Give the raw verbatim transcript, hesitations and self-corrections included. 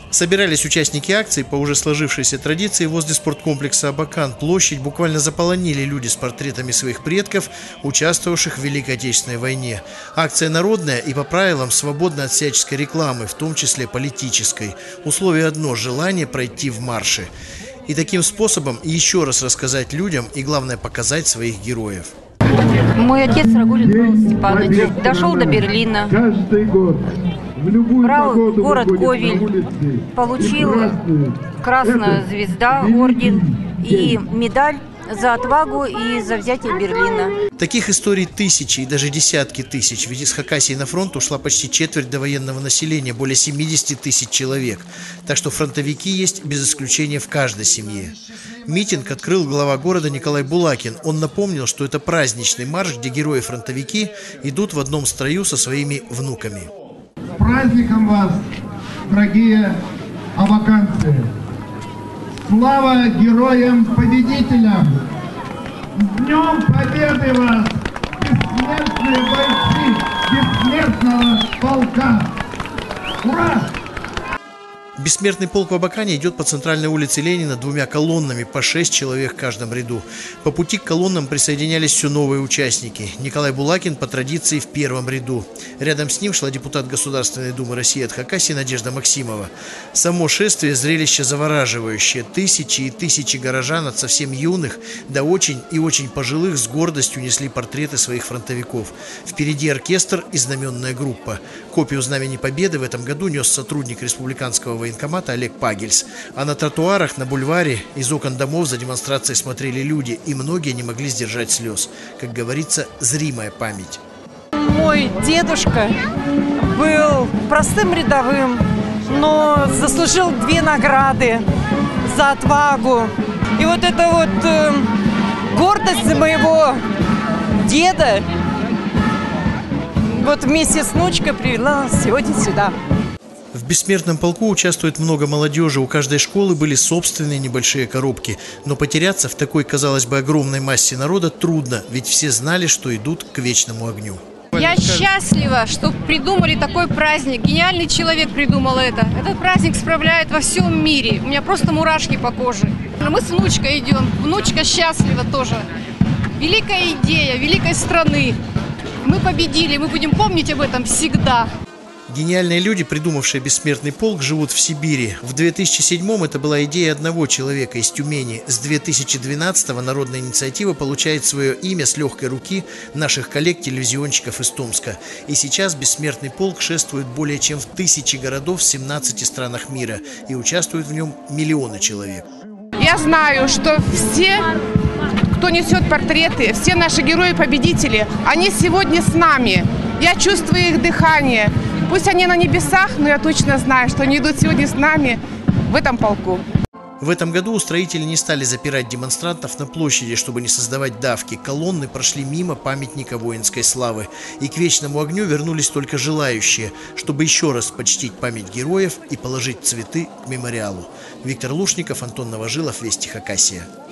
Собирались участники акции по уже сложившейся традиции возле спорткомплекса «Абакан». Площадь буквально заполонили люди с портретами своих предков, участвовавших в Великой Отечественной войне. Акция народная и по правилам свободна от всяческой рекламы, в том числе политической. Условие одно – желание пройти в марше. И таким способом еще раз рассказать людям и, главное, показать своих героев. Мой отец Рагулин Павел Степанович дошел до Берлина. Брал город Ковель, получил Красную звезда, орден и медаль за отвагу и за взятие Берлина. Таких историй тысячи и даже десятки тысяч, ведь из Хакасии на фронт ушла почти четверть довоенного населения, более семидесяти тысяч человек. Так что фронтовики есть без исключения в каждой семье. Митинг открыл глава города Николай Булакин. Он напомнил, что это праздничный марш, где герои-фронтовики идут в одном строю со своими внуками. С праздником вас, дорогие абаканцы! Слава героям-победителям! С Днем Победы вас, бессмертные бойцы бессмертного полка! Ура! Бессмертный полк в Абакане идет по центральной улице Ленина двумя колоннами, по шесть человек в каждом ряду. По пути к колоннам присоединялись все новые участники. Николай Булакин по традиции в первом ряду. Рядом с ним шла депутат Государственной Думы России от Хакасии Надежда Максимова. Само шествие – зрелище завораживающее. Тысячи и тысячи горожан от совсем юных до очень и очень пожилых с гордостью несли портреты своих фронтовиков. Впереди оркестр и знаменная группа. Копию Знамени Победы в этом году нес сотрудник республиканского военкомата Олег Пагельс. А на тротуарах, на бульваре, из окон домов за демонстрацией смотрели люди, и многие не могли сдержать слез. Как говорится, зримая память. Мой дедушка был простым рядовым, но заслужил две награды за отвагу. И вот эта вот э, гордость за моего деда вот вместе с внучкой привела сегодня сюда. В бессмертном полку участвует много молодежи, у каждой школы были собственные небольшие коробки. Но потеряться в такой, казалось бы, огромной массе народа трудно, ведь все знали, что идут к вечному огню. Я счастлива, что придумали такой праздник. Гениальный человек придумал это. Этот праздник справляет во всем мире. У меня просто мурашки по коже. Мы с внучкой идем. Внучка счастлива тоже. Великая идея, великой страны. Мы победили, мы будем помнить об этом всегда. Гениальные люди, придумавшие бессмертный полк, живут в Сибири. В две тысячи седьмом это была идея одного человека из Тюмени. С две тысячи двенадцатого народная инициатива получает свое имя с легкой руки наших коллег-телевизионщиков из Томска. И сейчас бессмертный полк шествует более чем в тысячи городов в семнадцати странах мира. И участвуют в нем миллионы человек. Я знаю, что все, кто несет портреты, все наши герои-победители, они сегодня с нами. Я чувствую их дыхание. Пусть они на небесах, но я точно знаю, что они идут сегодня с нами в этом полку. В этом году устроители не стали запирать демонстрантов на площади, чтобы не создавать давки. Колонны прошли мимо памятника воинской славы. И к вечному огню вернулись только желающие, чтобы еще раз почтить память героев и положить цветы к мемориалу. Виктор Лушников, Антон Новожилов, Вести Хакасия.